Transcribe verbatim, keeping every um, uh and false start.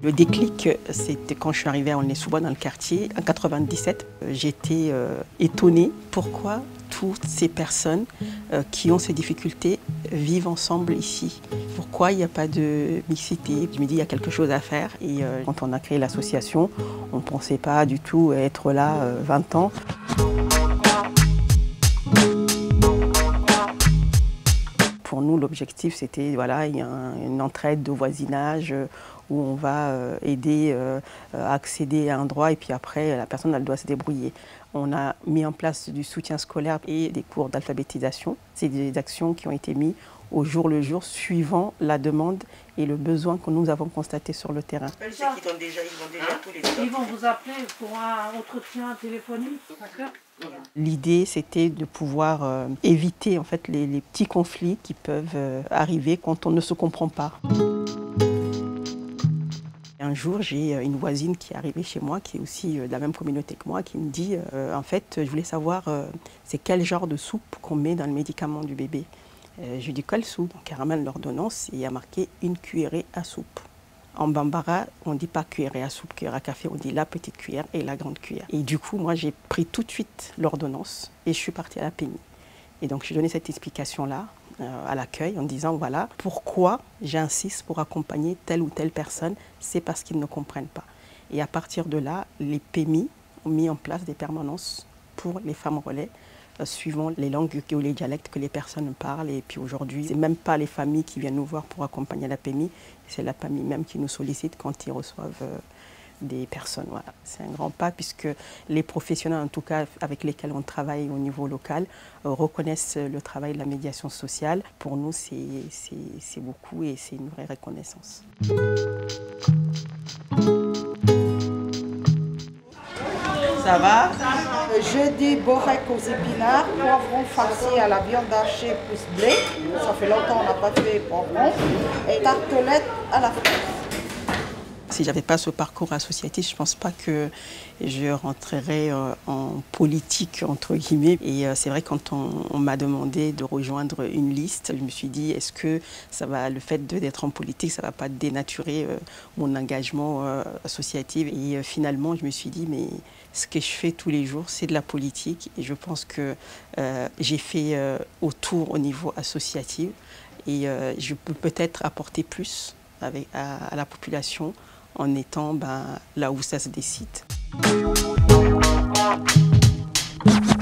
Le déclic, c'était quand je suis arrivée à Aulnay-sous-Bois dans le quartier, en quatre-vingt-dix-sept. J'étais euh, étonnée pourquoi toutes ces personnes euh, qui ont ces difficultés vivent ensemble ici. Pourquoi il n'y a pas de mixité? Je me dis il y a quelque chose à faire. Et euh, quand on a créé l'association, on ne pensait pas du tout être là euh, vingt ans. Pour nous, l'objectif, c'était voilà, il y a un, une entraide de voisinage où on va euh, aider euh, à accéder à un droit et puis après, la personne elle doit se débrouiller. On a mis en place du soutien scolaire et des cours d'alphabétisation. C'est des actions qui ont été mises au jour le jour, suivant la demande et le besoin que nous avons constaté sur le terrain. Je sais qu'ils ont déjà, ils ont déjà tous les Ils vont vous appeler pour un entretien téléphonique, d'accord? L'idée, c'était de pouvoir euh, éviter en fait, les, les petits conflits qui peuvent euh, arriver quand on ne se comprend pas. Un jour, j'ai une voisine qui est arrivée chez moi, qui est aussi de la même communauté que moi, qui me dit euh, en fait, je voulais savoir euh, c'est quel genre de soupe qu'on met dans le médicament du bébé. Euh, je lui dis quelle soupe? Donc elle ramène l'ordonnance et il y a marqué une cuillerée à soupe. En bambara, on ne dit pas cuillerée à soupe, cuillère à café, on dit la petite cuillère et la grande cuillère. Et du coup, moi, j'ai pris tout de suite l'ordonnance et je suis partie à la P M I. Et donc, j'ai donné cette explication-là euh, à l'accueil en disant, voilà, pourquoi j'insiste pour accompagner telle ou telle personne, c'est parce qu'ils ne comprennent pas. Et à partir de là, les P M I ont mis en place des permanences pour les femmes relais, euh, suivant les langues ou les dialectes que les personnes parlent. Et puis aujourd'hui, ce n'est même pas les familles qui viennent nous voir pour accompagner la P M I, c'est la famille même qui nous sollicite quand ils reçoivent euh, des personnes. Voilà. C'est un grand pas puisque les professionnels, en tout cas avec lesquels on travaille au niveau local, euh, reconnaissent le travail de la médiation sociale. Pour nous, c'est beaucoup et c'est une vraie reconnaissance. Ça va? Jeudi, borek aux épinards, poivrons farcis à la viande hachée plus blé. Ça fait longtemps qu'on n'a pas fait poivrons. Et tartelettes à la fraise. Si je n'avais pas ce parcours associatif, je ne pense pas que je rentrerais en politique, entre guillemets. Et c'est vrai, quand on, on m'a demandé de rejoindre une liste, je me suis dit, est-ce que ça va, le fait d'être en politique, ça ne va pas dénaturer mon engagement associatif? Et finalement, je me suis dit, mais ce que je fais tous les jours, c'est de la politique. Et je pense que euh, j'ai fait euh, autour au niveau associatif. Et euh, je peux peut-être apporter plus avec, à, à la population en étant ben, là où ça se décide.